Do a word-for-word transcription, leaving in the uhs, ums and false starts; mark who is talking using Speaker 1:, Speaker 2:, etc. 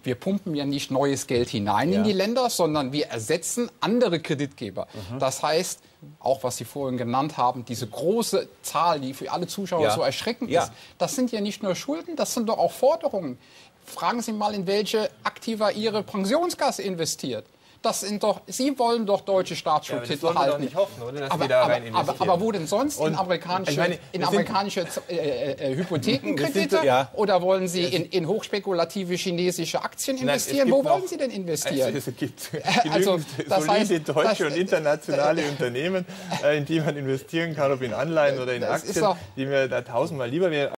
Speaker 1: wir pumpen ja nicht neues Geld hinein ja. in die Länder, sondern wir ersetzen andere Kreditgeber. Mhm. Das heißt, auch was Sie vorhin genannt haben, diese große Zahl, die für alle Zuschauer ja. so erschreckend ja. ist, das sind ja nicht nur Schulden, das sind doch auch Forderungen. Fragen Sie mal, in welche Aktiva Ihre Pensionskasse investiert. Das sind doch, Sie wollen doch deutsche Staatsschuldtitel
Speaker 2: ja,
Speaker 1: halten.
Speaker 2: Nicht hoffen, oder, dass
Speaker 1: aber,
Speaker 2: die da
Speaker 1: aber,
Speaker 2: rein
Speaker 1: aber, aber wo denn sonst? Und in amerikanische, ich meine, in amerikanische äh, äh, Hypothekenkredite? Ja. Oder wollen Sie in, in hochspekulative chinesische Aktien investieren? Nein, wo wollen Sie denn investieren?
Speaker 2: Also, es gibt also, das solide heißt, deutsche das, und internationale äh, Unternehmen, in die man investieren kann, ob in Anleihen oder in Aktien, doch, die mir da tausendmal lieber wären.